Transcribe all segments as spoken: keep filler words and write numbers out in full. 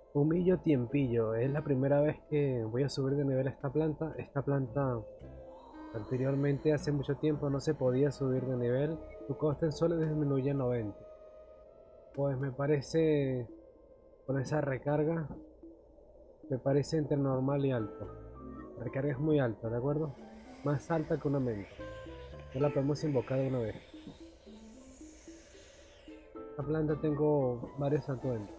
Humillo Tiempillo, es la primera vez que voy a subir de nivel a esta planta. Esta planta anteriormente, hace mucho tiempo, no se podía subir de nivel. Su coste en soles disminuye a noventa. Pues me parece, con esa recarga, me parece entre normal y alto. La recarga es muy alta, ¿de acuerdo? Más alta que una menta. No la podemos invocar de una vez. Esta planta tengo varios atuendos.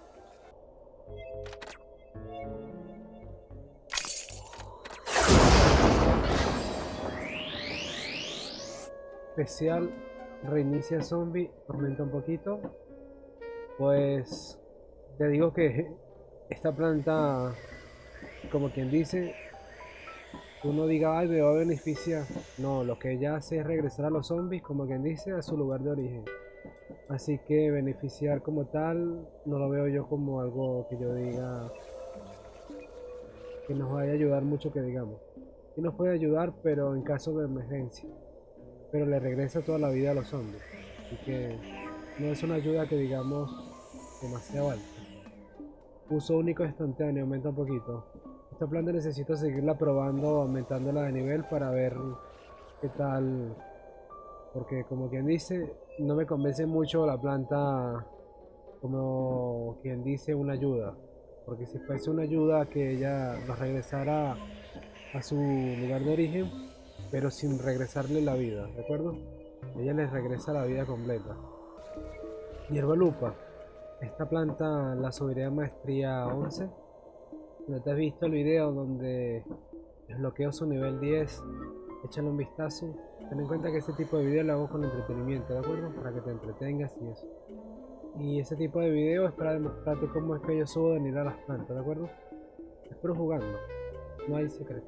Especial, reinicia zombie, aumenta un poquito. Pues te digo que esta planta, como quien dice, uno diga, ay, me va a beneficiar. No, lo que ella hace es regresar a los zombies, como quien dice, a su lugar de origen. Así que beneficiar como tal, no lo veo yo como algo que yo diga que nos vaya a ayudar mucho, que digamos. Sí nos puede ayudar, pero en caso de emergencia. Pero le regresa toda la vida a los zombies. Así que no es una ayuda que digamos demasiado alta. Uso único instantáneo, aumenta un poquito. Esta planta necesito seguirla probando, aumentándola de nivel para ver qué tal. Porque como quien dice, no me convence mucho la planta como quien dice una ayuda. Porque si fuese una ayuda que ella nos regresara a su lugar de origen, pero sin regresarle la vida, ¿de acuerdo? Ella les regresa la vida completa. Hierba lupa. Esta planta la subiré a maestría once. ¿No te has visto el video donde desbloqueo su nivel diez? Échale un vistazo. Ten en cuenta que este tipo de video lo hago con entretenimiento, ¿de acuerdo? Para que te entretengas y eso. Y ese tipo de video es para demostrarte cómo es que yo subo de nivel a las plantas, ¿de acuerdo? Espero jugando. No hay secreto.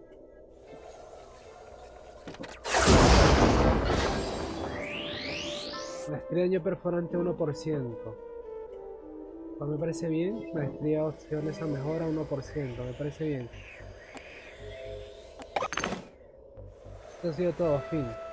Maestría daño perforante uno por ciento. Pues me parece bien. Maestría opciones a mejora uno por ciento. Me parece bien. Esto ha sido todo, fin.